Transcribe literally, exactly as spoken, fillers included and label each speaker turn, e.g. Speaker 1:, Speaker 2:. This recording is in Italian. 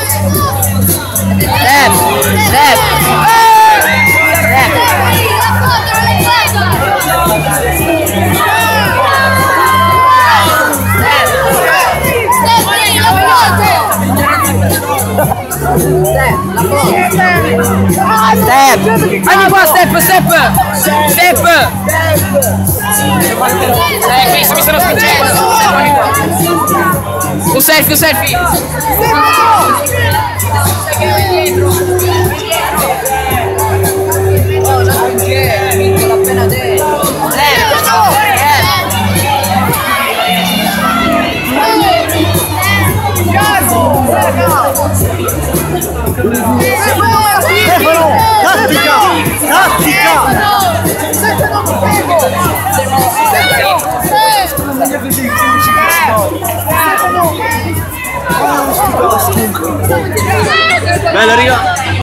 Speaker 1: Rep, rep. Step! Anni qua, step, step! Step! Eh, Chris, mi stanno spingendo! Un selfie, un selfie! Oh, non c'è, vinto l'appena detto!
Speaker 2: Tattica! Tattica!
Speaker 3: Bello, riga!